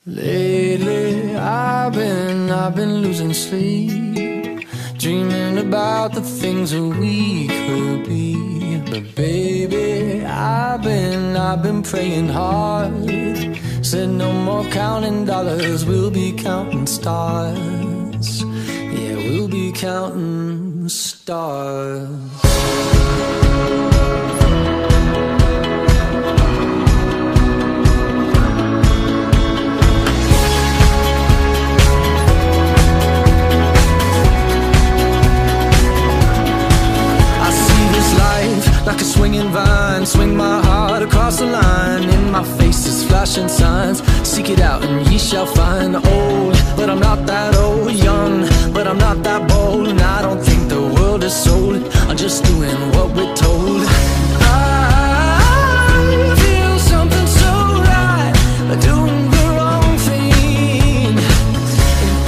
Lately I've been losing sleep, dreaming about the things that we could be. But baby, I've been praying hard. Said no more counting dollars, we'll be counting stars. Yeah, we'll be counting stars. Like a swinging vine, swing my heart across the line. In my face is flashing signs. Seek it out and ye shall find. Old, but I'm not that old. Young, but I'm not that bold. And I don't think the world is sold. I'm just doing what we're told. I feel something so right, but doing the wrong thing. And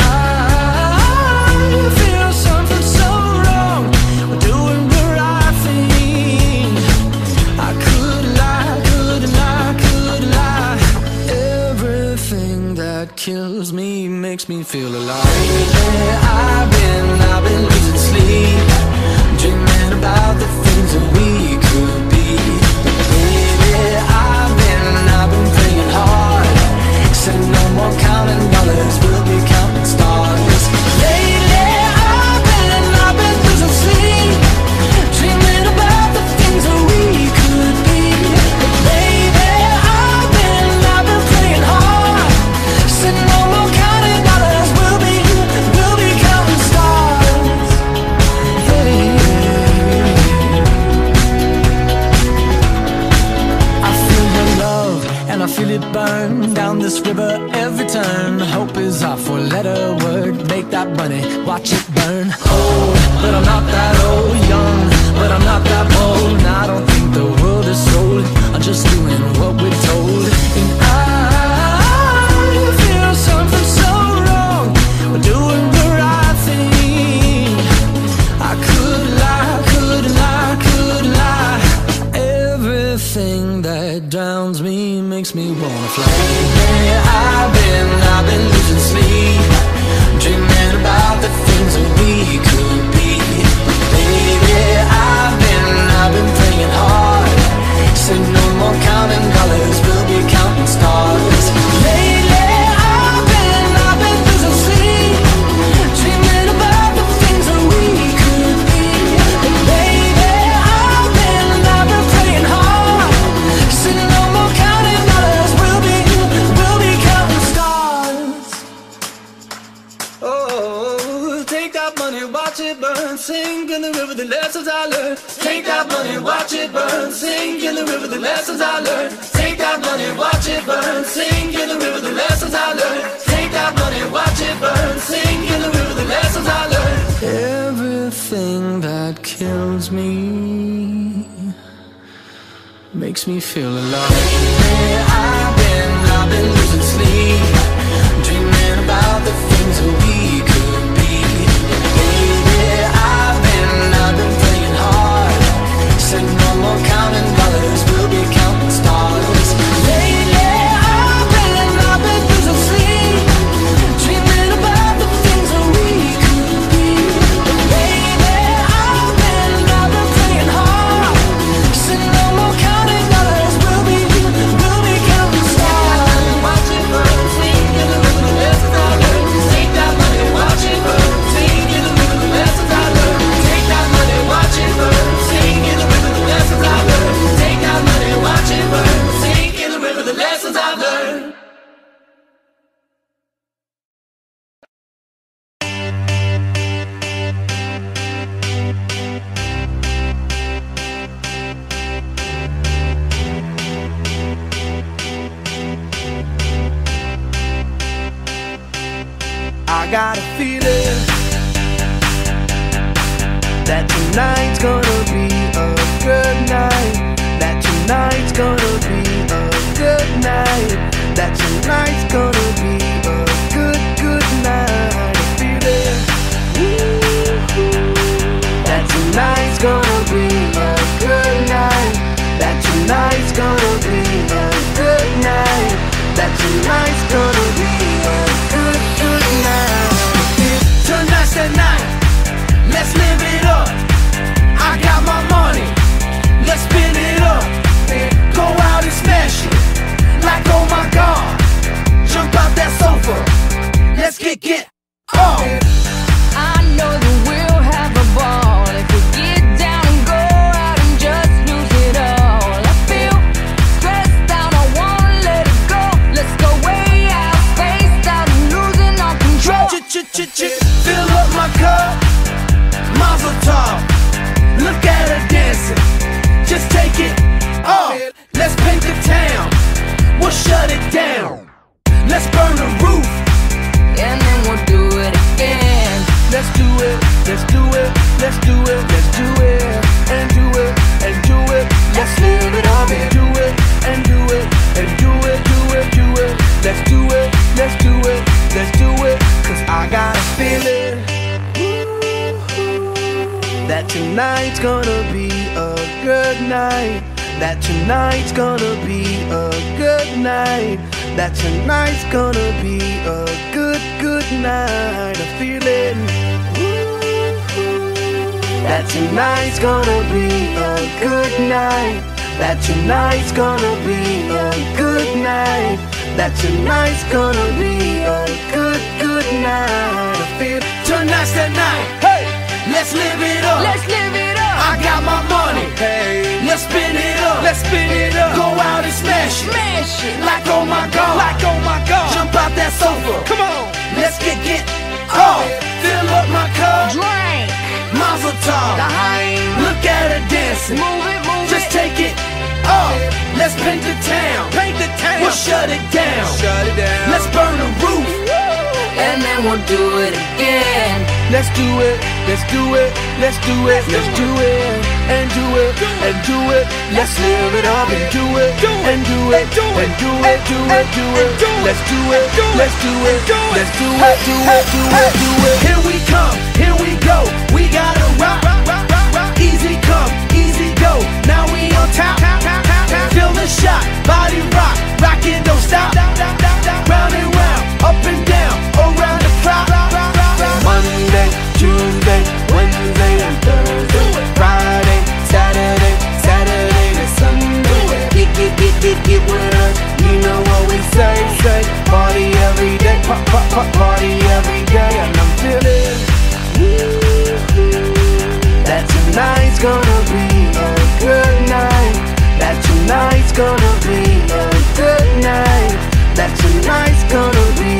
I feel something so wrong, but doing the right thing. I could lie, couldn't lie, couldn't lie. Everything that kills me makes me feel alive. Lately I've been losing sleep, dreaming about the things that we could be. Baby, I've been praying hard. Said no more counting dollars, we'll be counting stars. Lately I've been losing sleep, dreaming about the things that we could be. Baby, I've been praying hard. Said no more counting dollars, we'll be counting stars. Hey. I feel your love and I feel it burn down this river every turn. Hope is our four-letter word. Make that money, watch it burn. Old, but I'm not that old. Young, but I'm not that bold. And I don't think the world is sold. I'm just doing what we're told. And I feel something so wrong, we're doing the right thing. I could lie, couldn't lie, couldn't lie. Everything that drowns me makes me wanna fly. Lately I've been losing sleep, dreaming about the things that we could be. Baby, I've been praying hard. Said no more counting dollars, we'll be counting stars. Lately I've been losing sleep, dreaming about the things that we could be. Baby, I've been praying hard. Said no more counting dollars, we'll be counting stars. Oh, take that money, watch it burn, sink in the river, the lessons I learned. Take that money, watch it burn, sink in the river, the lessons I learned. Take that money, watch it burn, sink in the river, the lessons I learned. Take that money, watch it burn, sink in the river, the lessons I learned. Everything that kills me makes me feel alive. Lately I've been losing sleep, dreaming about the things that we could be. Baby, I've been praying hard. Said no more counting dollars, we'll be counting stars. Lately I've been losing sleep, dreaming about the things that we could be. Baby, I've been praying hard. Said no more counting dollars, we'll be counting stars. Watch it burn, sink in the river, the lessons I learned. Take that money, watch it burn, sink in the river, the lessons I learned. Take that money, watch it burn, sink in the river, the lessons I learned. Take that money, watch it burn, sink in the river, the lessons I've learned. I got a feeling that tonight's gonna be a good night. That tonight's gonna be a good night. That tonight's gonna be a good night. A feeling, that tonight's gonna be a good night. That tonight's gonna be a good night. That tonight's gonna be tonight's gonna be a good night. That tonight's gonna be a good night. That tonight's gonna be a good, good night. I feel it. That tonight's gonna be a good night. That tonight's gonna be a good night. That tonight's gonna be a good, good night. I feel Tonight's the night. hey, Let's live it up. Let's live it up. I got my money. hey, Let's spin it up. let's spin it up. Go out and smash it. Smash it. Like oh my God. Like oh my God. Jump out that sofa. Come on. Let's get off. Fill up my cup. Drink. Mazel The tov. high. Look at her dancing. Move it, move Just it. take it off. Let's paint the town. Paint the town. We'll shut it down. Shut it down. Let's burn the roof. And then we'll do it again. Let's do it. Let's do it. Let's do it. Let's do it. And do it. And do it. Let's live it up and do it. And do it. And do it. Do it. Do it. Let's do it. Let's do it. Let's do it. Do it. Do it. Do it. Here we come. Here we go. We gotta rock. Easy come. Easy go. Now we on top. Feel the shot. Body rock. Rock it. Don't stop. Round and round. Up and down. Around the clock. Monday, Tuesday, Wednesday, and Thursday, Friday, Saturday, Saturday to Sunday. Get with us. You know what we say. Party every day, party every day, and I'm feeling that tonight's gonna be a good night. That tonight's gonna be a good night. That tonight's gonna be